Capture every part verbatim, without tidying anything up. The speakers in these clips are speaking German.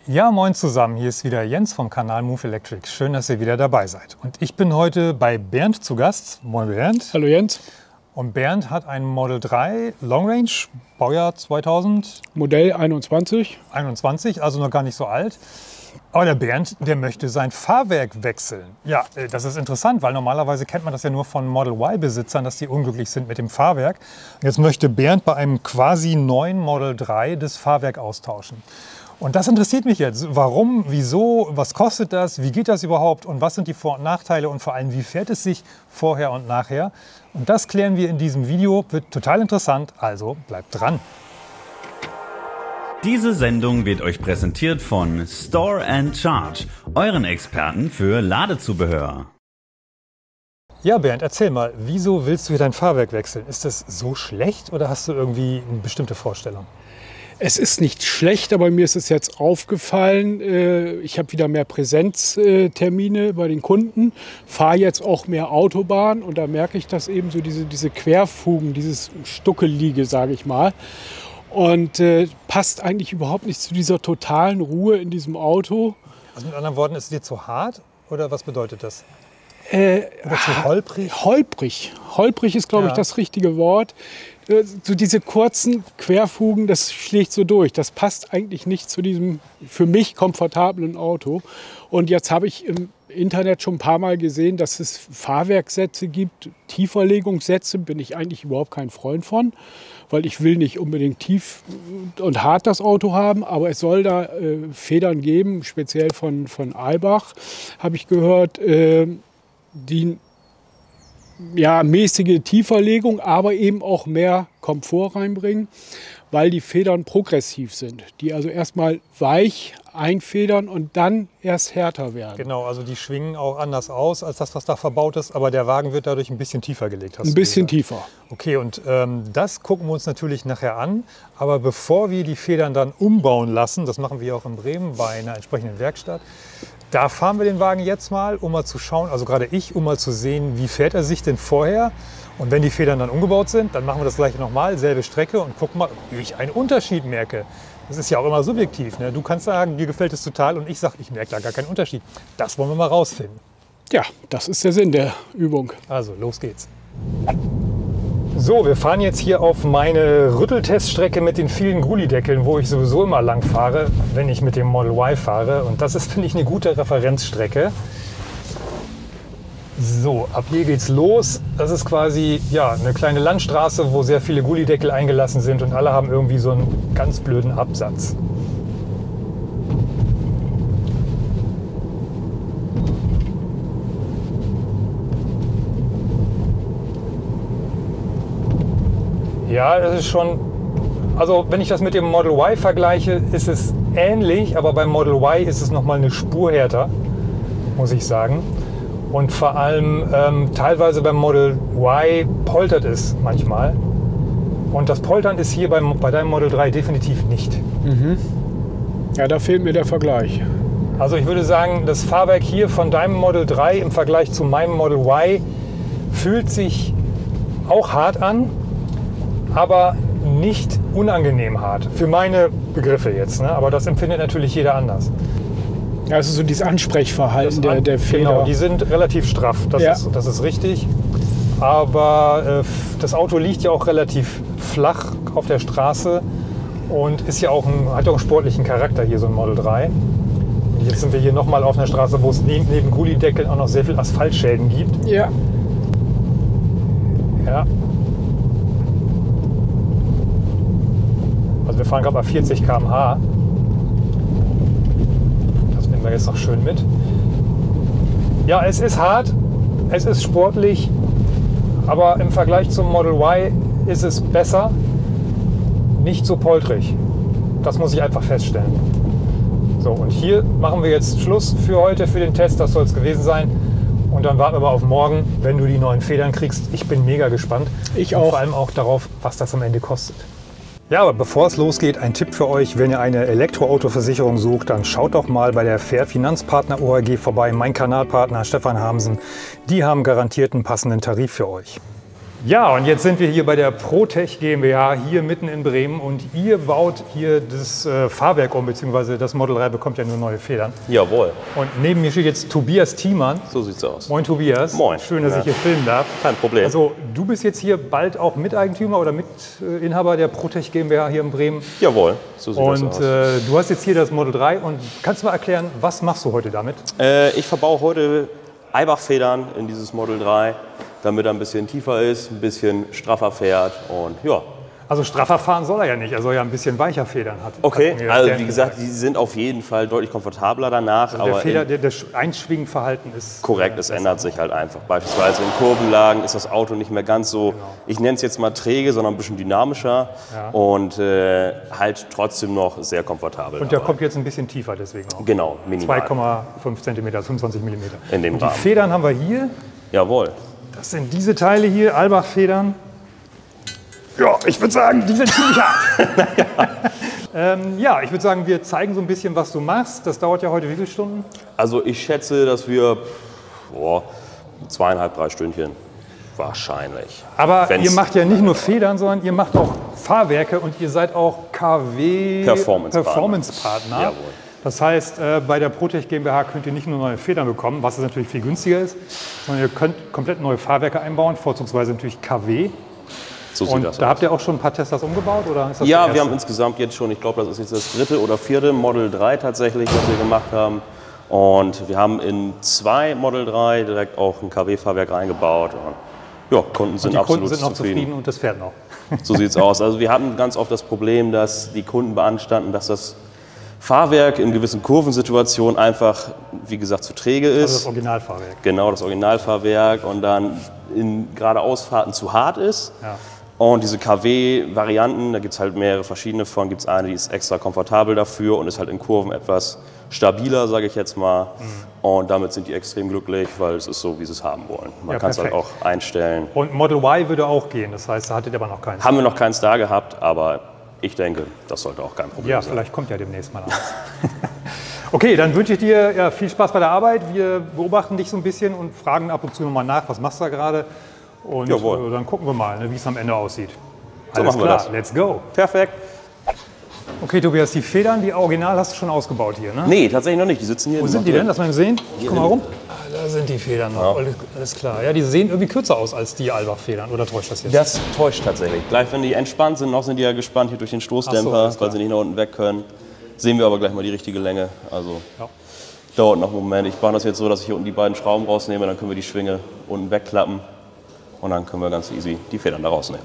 Ja, moin zusammen, hier ist wieder Jens vom Kanal Move Electric. Schön, dass ihr wieder dabei seid. Und ich bin heute bei Bernd zu Gast. Moin Bernd. Hallo Jens. Und Bernd hat ein Model drei Long Range, Baujahr zweitausend. Modell einundzwanzig. einundzwanzig, also noch gar nicht so alt. Aber der Bernd, der möchte sein Fahrwerk wechseln. Ja, das ist interessant, weil normalerweise kennt man das ja nur von Model Y-Besitzern, dass die unglücklich sind mit dem Fahrwerk. Jetzt möchte Bernd bei einem quasi neuen Model drei das Fahrwerk austauschen. Und das interessiert mich jetzt. Warum, wieso, was kostet das, wie geht das überhaupt und was sind die Vor- und Nachteile und vor allem, wie fährt es sich vorher und nachher? Und das klären wir in diesem Video. Wird total interessant, also bleibt dran. Diese Sendung wird euch präsentiert von Store and Charge, euren Experten für Ladezubehör. Ja, Bernd, erzähl mal, wieso willst du hier dein Fahrwerk wechseln? Ist das so schlecht oder hast du irgendwie eine bestimmte Vorstellung? Es ist nicht schlecht, aber mir ist es jetzt aufgefallen, ich habe wieder mehr Präsenztermine bei den Kunden, fahre jetzt auch mehr Autobahn und da merke ich, dass eben so diese, diese Querfugen, dieses Stuckelige, sage ich mal, und äh, passt eigentlich überhaupt nicht zu dieser totalen Ruhe in diesem Auto. Also mit anderen Worten, ist es dir zu hart oder was bedeutet das? Äh, oder zu holprig? Holprig. Holprig ist, glaube ja. ich, das richtige Wort. So diese kurzen Querfugen, das schlägt so durch. Das passt eigentlich nicht zu diesem für mich komfortablen Auto. Und jetzt habe ich im Internet schon ein paar Mal gesehen, dass es Fahrwerkssätze gibt. Tieferlegungssätze bin ich eigentlich überhaupt kein Freund von, weil ich will nicht unbedingt tief und hart das Auto haben. Aber es soll da äh, Federn geben, speziell von, von Albach, habe ich gehört, äh, die ja, mäßige Tieferlegung, aber eben auch mehr Komfort reinbringen, weil die Federn progressiv sind. Die also erstmal weich einfedern und dann erst härter werden. Genau, also die schwingen auch anders aus als das, was da verbaut ist, aber der Wagen wird dadurch ein bisschen tiefer gelegt. Hast ein du bisschen gesagt. tiefer. Okay, und ähm, das gucken wir uns natürlich nachher an. Aber bevor wir die Federn dann umbauen lassen, das machen wir auch in Bremen bei einer entsprechenden Werkstatt, da fahren wir den Wagen jetzt mal, um mal zu schauen, also gerade ich, um mal zu sehen, wie fährt er sich denn vorher. Und wenn die Federn dann umgebaut sind, dann machen wir das gleiche nochmal, selbe Strecke und gucken mal, ob ich einen Unterschied merke. Das ist ja auch immer subjektiv. Ne? Du kannst sagen, dir gefällt es total und ich sage, ich merke da gar keinen Unterschied. Das wollen wir mal rausfinden. Ja, das ist der Sinn der Übung. Also, los geht's. So, wir fahren jetzt hier auf meine Rüttelteststrecke mit den vielen Gullideckeln, wo ich sowieso immer lang fahre, wenn ich mit dem Model Y fahre. Und das ist, finde ich, eine gute Referenzstrecke. So, ab hier geht's los. Das ist quasi ja, eine kleine Landstraße, wo sehr viele Gullideckel eingelassen sind und alle haben irgendwie so einen ganz blöden Absatz. Ja, das ist schon, also wenn ich das mit dem Model Y vergleiche, ist es ähnlich, aber beim Model Y ist es nochmal eine Spur härter, muss ich sagen. Und vor allem ähm, teilweise beim Model Y poltert es manchmal. Und das Poltern ist hier beim, bei deinem Model drei definitiv nicht. Mhm. Ja, da fehlt mir der Vergleich. Also ich würde sagen, das Fahrwerk hier von deinem Model drei im Vergleich zu meinem Model Y fühlt sich auch hart an, aber nicht unangenehm hart. Für meine Begriffe jetzt, ne? Aber das empfindet natürlich jeder anders. Ja, also so dieses Ansprechverhalten das der, der Feder. Genau, die sind relativ straff, das, ja. ist, das ist richtig. Aber äh, das Auto liegt ja auch relativ flach auf der Straße und ist ja auch ein, hat auch einen sportlichen Charakter hier, so ein Model drei. Und jetzt sind wir hier nochmal auf einer Straße, wo es neben, neben Gullideckeln auch noch sehr viel Asphaltschäden gibt. Ja. Ja. Also wir fahren gerade bei vierzig Kilometer pro Stunde. Das nehmen wir jetzt noch schön mit. Ja, es ist hart, es ist sportlich, aber im Vergleich zum Model Y ist es besser, nicht so poltrig. Das muss ich einfach feststellen. So, und hier machen wir jetzt Schluss für heute, für den Test. Das soll es gewesen sein. Und dann warten wir mal auf morgen, wenn du die neuen Federn kriegst. Ich bin mega gespannt. Ich auch. Und vor allem auch darauf, was das am Ende kostet. Ja, aber bevor es losgeht, ein Tipp für euch. Wenn ihr eine Elektroautoversicherung sucht, dann schaut doch mal bei der Fair Finanzpartner O A G vorbei. Mein Kanalpartner Stefan Hamsen. Die haben garantiert einen passenden Tarif für euch. Ja, und jetzt sind wir hier bei der Protech GmbH, hier mitten in Bremen. Und ihr baut hier das äh, Fahrwerk um, beziehungsweise das Model drei bekommt ja nur neue Federn. Jawohl. Und neben mir steht jetzt Tobias Thiemann. So sieht's aus. Moin Tobias. Moin. Schön, dass Ja. ich hier filmen darf. Kein Problem. Also du bist jetzt hier bald auch Miteigentümer oder Mitinhaber der Protech GmbH hier in Bremen. Jawohl, so sieht Und das aus. äh, du hast jetzt hier das Model drei. Und kannst du mal erklären, was machst du heute damit? Äh, ich verbaue heute Eibach-Federn in dieses Model drei, damit er ein bisschen tiefer ist, ein bisschen straffer fährt und ja. Also straffer fahren soll er ja nicht, er soll ja ein bisschen weicher Federn hat. Okay, hat mir also der wie gesagt, gesagt. die sind auf jeden Fall deutlich komfortabler danach. Also aber der Feder, in, der, das Einschwingverhalten ist korrekt, es ändert sich halt einfach. Beispielsweise in Kurvenlagen ist das Auto nicht mehr ganz so, ich nenne es jetzt mal träge, sondern ein bisschen dynamischer Ja. und äh, halt trotzdem noch sehr komfortabel. Und der dabei. kommt jetzt ein bisschen tiefer deswegen auch. Genau, minimal. zwei Komma fünf Zentimeter, fünfundzwanzig Millimeter. In dem Und die Rahmen. Federn haben wir hier. Jawohl. Das sind diese Teile hier, Albach-Federn. Ja, ich würde sagen, die sind ziemlich hart. ähm, ja, ich würde sagen, wir zeigen so ein bisschen, was du machst. Das dauert ja heute wie viele Stunden? Also ich schätze, dass wir boah, zweieinhalb, drei Stündchen wahrscheinlich. Aber Wenn's- ihr macht ja nicht nur Federn, sondern ihr macht auch Fahrwerke und ihr seid auch K W Performance-Partner. Performance-Partner. Jawohl. Das heißt, äh, bei der Protech GmbH könnt ihr nicht nur neue Federn bekommen, was natürlich viel günstiger ist, sondern ihr könnt komplett neue Fahrwerke einbauen, vorzugsweise natürlich K W. So sieht Und das da aus. habt ihr auch schon ein paar Teslas umgebaut? Oder ist das Ja, der wir haben erste? insgesamt jetzt schon, ich glaube, das ist jetzt das dritte oder vierte Model drei tatsächlich, was wir gemacht haben. Und wir haben in zwei Model drei direkt auch ein K W-Fahrwerk reingebaut. Und ja, Kunden sind Die absolut Kunden sind noch zufrieden. zufrieden und das fährt noch. So sieht es aus. Also wir hatten ganz oft das Problem, dass die Kunden beanstanden, dass das Fahrwerk in gewissen Kurvensituationen einfach, wie gesagt, zu träge Also ist. das Originalfahrwerk. Genau, das Originalfahrwerk und dann in geradeausfahrten zu hart ist. Ja. Und diese K W-Varianten, da gibt es halt mehrere verschiedene von, gibt es eine, die ist extra komfortabel dafür und ist halt in Kurven etwas stabiler, sage ich jetzt mal. Mhm. Und damit sind die extrem glücklich, weil es ist so, wie sie es haben wollen. Man Ja, kann es halt auch perfekt. einstellen. Und Model Y würde auch gehen, das heißt, da hattet ihr aber noch keinen. Haben wir noch keins da gehabt, aber ich denke, das sollte auch kein Problem Ja, sein. vielleicht kommt ja demnächst mal eins. Okay, dann wünsche ich dir ja, viel Spaß bei der Arbeit. Wir beobachten dich so ein bisschen und fragen ab und zu nochmal nach, was machst du da gerade? Und Jawohl. äh, dann gucken wir mal, ne, wie es am Ende aussieht. So Alles machen wir klar, das. let's go. Perfekt. Okay, Tobias, die Federn, die Original hast du schon ausgebaut hier, ne? Nee, tatsächlich noch nicht. Die sitzen hier. Wo in sind die Montreal. denn? Lass mal sehen. Guck mal in- rum. Ah, da sind die Federn noch. Alles, alles klar. Ja, die sehen irgendwie kürzer aus als die Albach-Federn. Oder täuscht das jetzt? Das täuscht tatsächlich. Gleich wenn die entspannt sind, noch sind die ja gespannt hier durch den Ach so, Stoßdämpfer, alles klar. weil sie nicht nach unten weg können. Sehen wir aber gleich mal die richtige Länge. Also Ja. dauert noch einen Moment. Ich mache das jetzt so, dass ich hier unten die beiden Schrauben rausnehme, dann können wir die Schwinge unten wegklappen und dann können wir ganz easy die Federn da rausnehmen.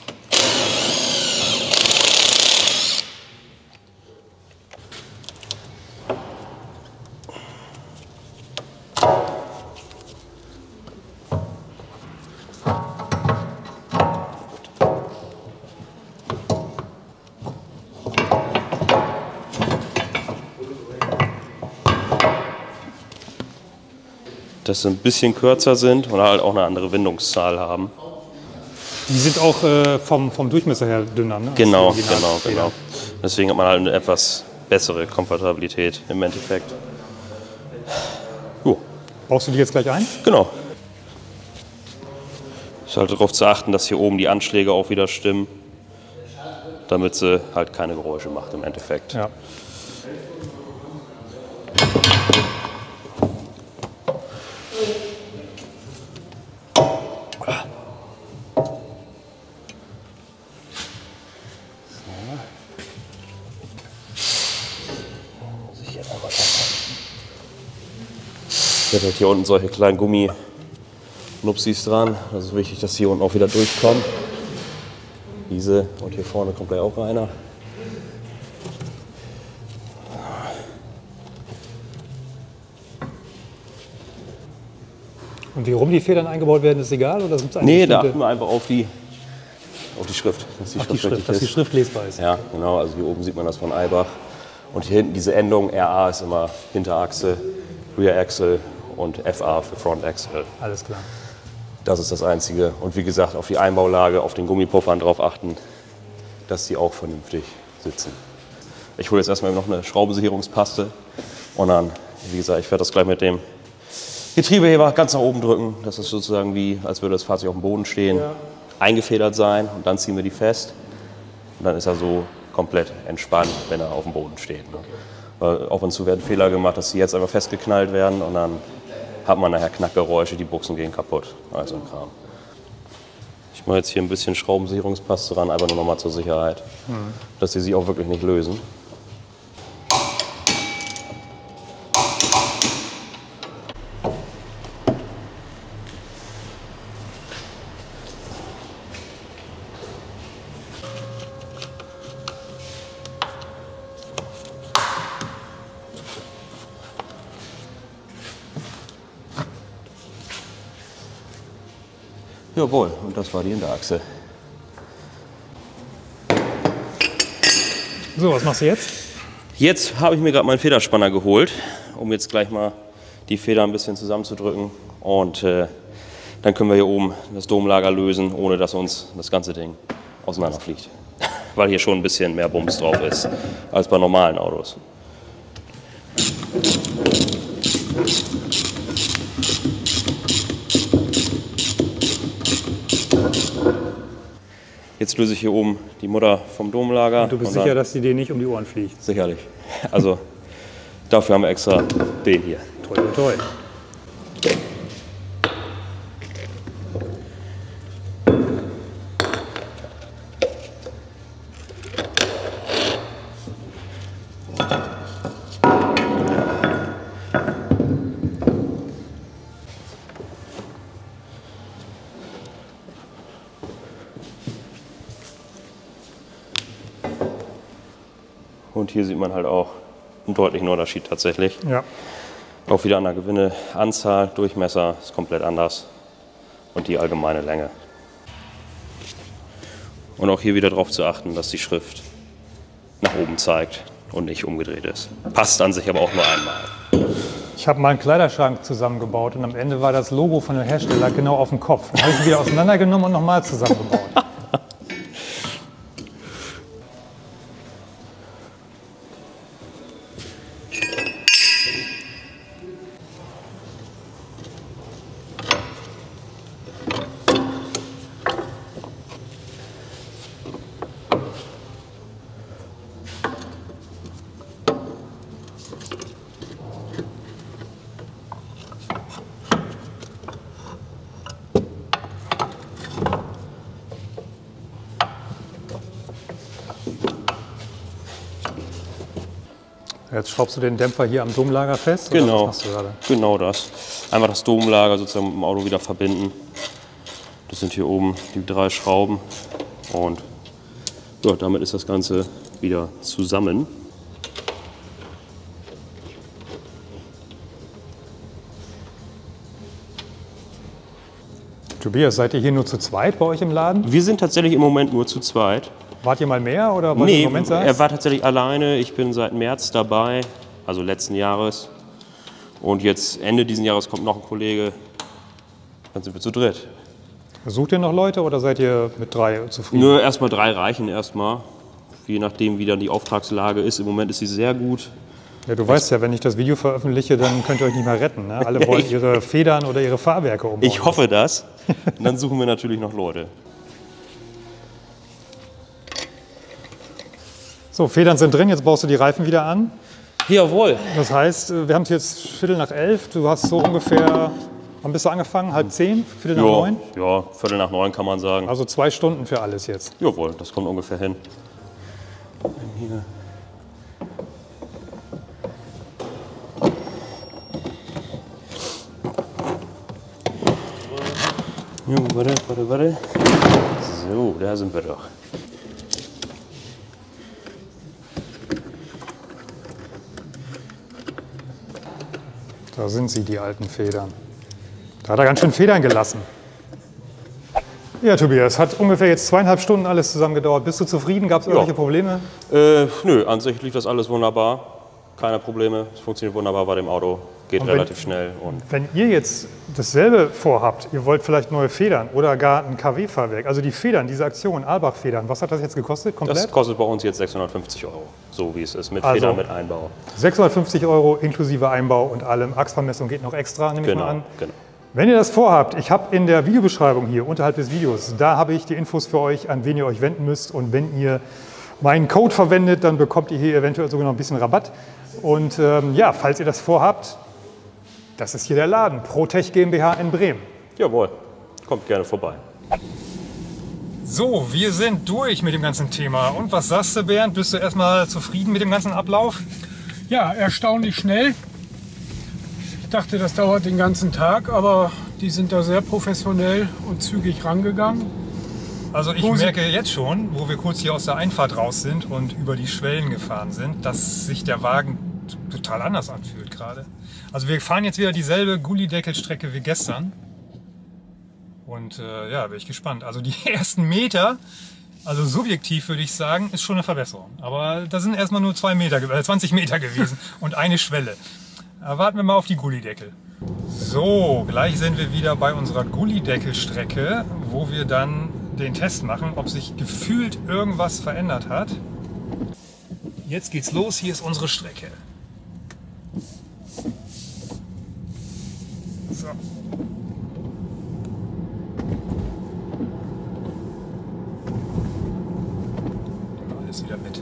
Dass sie ein bisschen kürzer sind und halt auch eine andere Windungszahl haben. Die sind auch äh, vom, vom Durchmesser her dünner, ne? als Genau, die genau, Originalfedern. genau. Deswegen hat man halt eine etwas bessere Komfortabilität im Endeffekt. Jo, Baust du die jetzt gleich ein? genau. Ist halt darauf zu achten, dass hier oben die Anschläge auch wieder stimmen, damit sie halt keine Geräusche macht im Endeffekt. Ja. Ich habe hier unten solche kleinen Gummi-Nupsis dran. Das ist wichtig, dass die hier unten auch wieder durchkommen. Diese und hier vorne kommt gleich auch einer. Und wie rum die Federn eingebaut werden, ist egal? Oder sind es Nee, da bestimmte- achten wir einfach auf die, auf die Schrift. Dass die Ach, die Schrift Schrift, richtig dass die ist. Schrift lesbar ist. Ja, genau. Also hier oben sieht man das von Eibach. Und hier hinten diese Endung R A ist immer Hinterachse, Rear Axle und F A für Front Axle. Alles klar. Das ist das Einzige. Und wie gesagt, auf die Einbaulage, auf den Gummipuffern drauf achten, dass die auch vernünftig sitzen. Ich hole jetzt erstmal noch eine Schraubensicherungspaste und dann, wie gesagt, ich werde das gleich mit dem Getriebeheber ganz nach oben drücken. Das ist sozusagen wie, als würde das Fahrzeug auf dem Boden stehen. eingefedert sein und dann ziehen wir die fest. Und dann ist er so komplett entspannt, wenn er auf dem Boden steht. Ne? Weil ab und zu werden Fehler gemacht, dass sie jetzt einfach festgeknallt werden und dann hat man nachher Knackgeräusche, die Buchsen gehen kaputt. Also ein Kram. Ich mache jetzt hier ein bisschen Schraubensicherungspaste ran, einfach nur noch mal zur Sicherheit, mhm. dass sie sich auch wirklich nicht lösen. Jawohl, und das war die Hinterachse. So, was machst du jetzt? Jetzt habe ich mir gerade meinen Federspanner geholt, um jetzt gleich mal die Feder ein bisschen zusammenzudrücken. Und äh, dann können wir hier oben das Domlager lösen, ohne dass uns das ganze Ding auseinanderfliegt. Weil hier schon ein bisschen mehr Bums drauf ist als bei normalen Autos. Jetzt löse ich hier oben die Mutter vom Domlager. Und du bist sicher, dass die dir nicht um die Ohren fliegt? Sicherlich. Also dafür haben wir extra den hier. Toi, toi, toi. Und hier sieht man halt auch einen deutlichen Unterschied tatsächlich. Ja. Auch wieder an der Gewindeanzahl, Durchmesser ist komplett anders und die allgemeine Länge. Und auch hier wieder darauf zu achten, dass die Schrift nach oben zeigt und nicht umgedreht ist. Passt an sich aber auch nur einmal. Ich habe mal einen Kleiderschrank zusammengebaut und am Ende war das Logo von dem Hersteller genau auf dem Kopf. Dann habe ich ihn wieder auseinandergenommen und nochmal zusammengebaut. Jetzt schraubst du den Dämpfer hier am Domlager fest? Oder Genau, was machst du gerade? genau das. Einfach das Domlager sozusagen mit dem Auto wieder verbinden. Das sind hier oben die drei Schrauben und ja, damit ist das Ganze wieder zusammen. Tobias, seid ihr hier nur zu zweit bei euch im Laden? Wir sind tatsächlich im Moment nur zu zweit. Wart ihr mal mehr oder was Nee, im Moment sagst? er war tatsächlich alleine. Ich bin seit März dabei, also letzten Jahres. Und jetzt Ende diesen Jahres kommt noch ein Kollege. Dann sind wir zu dritt. Sucht ihr noch Leute oder seid ihr mit drei zufrieden? Nur erstmal drei reichen erstmal. Je nachdem, wie dann die Auftragslage ist. Im Moment ist sie sehr gut. Ja, du weißt ja, wenn ich das Video veröffentliche, dann könnt ihr euch nicht mehr retten. Ne? Alle wollen ihre Federn oder ihre Fahrwerke umbauen. Ich hoffe das. Und dann suchen wir natürlich noch Leute. So, Federn sind drin, jetzt baust du die Reifen wieder an. Jawohl. Das heißt, wir haben es jetzt Viertel nach elf. Du hast so ungefähr, wann bist du angefangen? Halb zehn? Viertel nach Ja, neun? ja, Viertel nach neun kann man sagen. Also zwei Stunden für alles jetzt. Jawohl, das kommt ungefähr hin. Hier. Ja, warte, warte, warte. So, da sind wir doch. Da sind sie, die alten Federn. Da hat er ganz schön Federn gelassen. Ja, Tobias, hat ungefähr jetzt zweieinhalb Stunden alles zusammen gedauert. Bist du zufrieden? Gab es irgendwelche Probleme? Äh, nö, an sich lief das alles wunderbar. Keine Probleme. Es funktioniert wunderbar bei dem Auto. Geht Und wenn, relativ schnell. Und wenn ihr jetzt dasselbe vorhabt, ihr wollt vielleicht neue Federn oder gar ein K W-Fahrwerk, also die Federn, diese Aktion, Albach-Federn, was hat das jetzt gekostet komplett? das kostet bei uns jetzt sechshundertfünfzig Euro, so wie es ist, mit Also, Federn, mit Einbau. sechshundertfünfzig Euro inklusive Einbau und allem. Achsvermessung geht noch extra, nehme Genau, ich mal an. genau. Wenn ihr das vorhabt, ich habe in der Videobeschreibung hier unterhalb des Videos, da habe ich die Infos für euch, an wen ihr euch wenden müsst. Und wenn ihr meinen Code verwendet, dann bekommt ihr hier eventuell sogar noch ein bisschen Rabatt. Und ähm, ja, falls ihr das vorhabt, das ist hier der Laden, ProTech GmbH in Bremen. Jawohl, kommt gerne vorbei. So, wir sind durch mit dem ganzen Thema. Und was sagst du, Bernd? Bist du erstmal zufrieden mit dem ganzen Ablauf? Ja, erstaunlich schnell. Ich dachte, das dauert den ganzen Tag, aber die sind da sehr professionell und zügig rangegangen. Also ich merke jetzt schon, wo wir kurz hier aus der Einfahrt raus sind und über die Schwellen gefahren sind, dass sich der Wagen total anders anfühlt gerade. Also wir fahren jetzt wieder dieselbe Gullydeckelstrecke wie gestern. Und äh, ja, bin ich gespannt. Also die ersten Meter, also subjektiv würde ich sagen, ist schon eine Verbesserung. Aber da sind erstmal nur zwei Meter, äh, zwanzig Meter gewesen und eine Schwelle. Aber warten wir mal auf die Gullydeckel. So, gleich sind wir wieder bei unserer Gullydeckelstrecke, wo wir dann den Test machen, ob sich gefühlt irgendwas verändert hat. Jetzt geht's los, hier ist unsere Strecke. So. Alles wieder mit.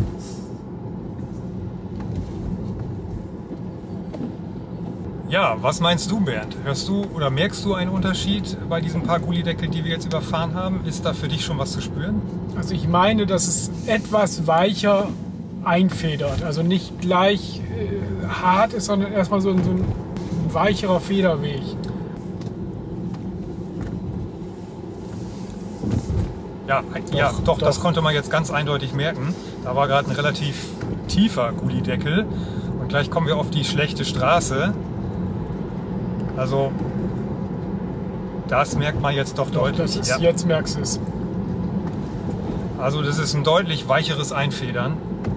Ja, was meinst du, Bernd? Hörst du oder merkst du einen Unterschied bei diesen paar Gullydeckel, die wir jetzt überfahren haben? Ist da für dich schon was zu spüren? Also ich meine, dass es etwas weicher einfedert. Also nicht gleich äh, hart ist, sondern erstmal so ein, so ein weicherer Federweg. Ja, doch, ja, doch, doch, das konnte man jetzt ganz eindeutig merken. Da war gerade ein relativ tiefer Gullydeckel und gleich kommen wir auf die schlechte Straße. Also das merkt man jetzt doch, doch deutlich. Das ist, ja. Jetzt merkst du es. Also das ist ein deutlich weicheres Einfedern.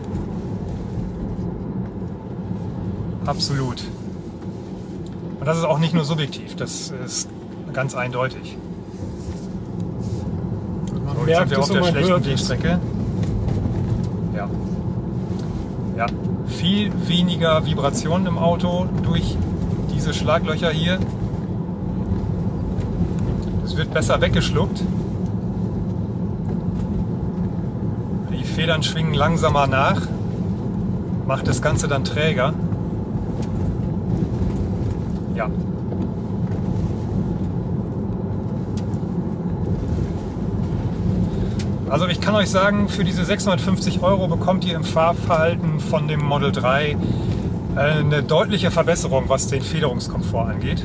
Absolut. Und das ist auch nicht nur subjektiv, das ist ganz eindeutig. Man So, jetzt merkt sind wir es auf und der man schlechten hört es. Wegstrecke. Ja. Ja, viel weniger Vibrationen im Auto durch diese Schlaglöcher hier. Es wird besser weggeschluckt. Die Federn schwingen langsamer nach, macht das Ganze dann träger. Ja. Also ich kann euch sagen, für diese sechshundertfünfzig Euro bekommt ihr im Fahrverhalten von dem Model drei eine deutliche Verbesserung, was den Federungskomfort angeht.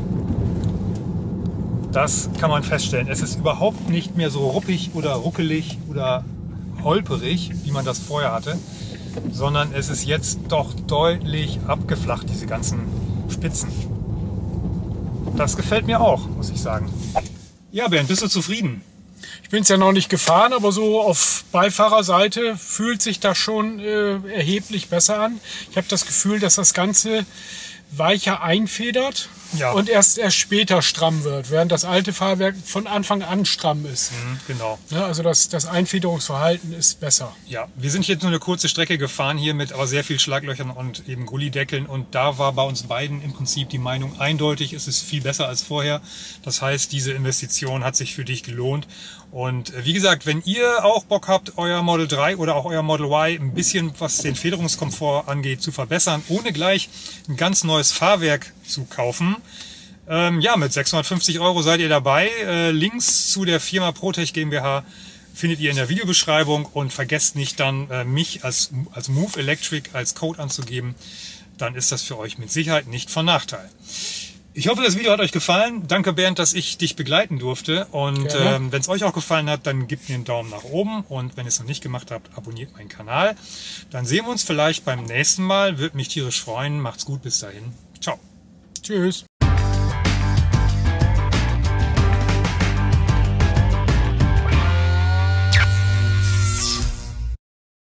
Das kann man feststellen. Es ist überhaupt nicht mehr so ruppig oder ruckelig oder holperig, wie man das vorher hatte, sondern es ist jetzt doch deutlich abgeflacht, diese ganzen Spitzen. Das gefällt mir auch, muss ich sagen. Ja, Bernd, bist du zufrieden? Ich bin es ja noch nicht gefahren, aber so auf Beifahrerseite fühlt sich das schon äh, erheblich besser an. Ich habe das Gefühl, dass das Ganze weicher einfedert Ja. und erst, erst später stramm wird, während das alte Fahrwerk von Anfang an stramm ist. Mhm, genau. Ja, also das, das Einfederungsverhalten ist besser. Ja, wir sind jetzt nur eine kurze Strecke gefahren hier mit aber sehr viel Schlaglöchern und eben Gullydeckeln und da war bei uns beiden im Prinzip die Meinung eindeutig, es ist viel besser als vorher. Das heißt, diese Investition hat sich für dich gelohnt und wie gesagt, wenn ihr auch Bock habt, euer Model drei oder auch euer Model Y ein bisschen, was den Federungskomfort angeht, zu verbessern, ohne gleich ein ganz neues Fahrwerk zu kaufen, ähm, ja, mit sechshundertfünfzig Euro seid ihr dabei. Äh, Links zu der Firma ProTech GmbH findet ihr in der Videobeschreibung und vergesst nicht dann äh, mich als, als Move Electric als Code anzugeben. Dann ist das für euch mit Sicherheit nicht von Nachteil. Ich hoffe, das Video hat euch gefallen. Danke, Bernd, dass ich dich begleiten durfte. Und ähm, wenn es euch auch gefallen hat, dann gebt mir einen Daumen nach oben. Und wenn ihr es noch nicht gemacht habt, abonniert meinen Kanal. Dann sehen wir uns vielleicht beim nächsten Mal. Würde mich tierisch freuen. Macht's gut, bis dahin. Ciao. Tschüss.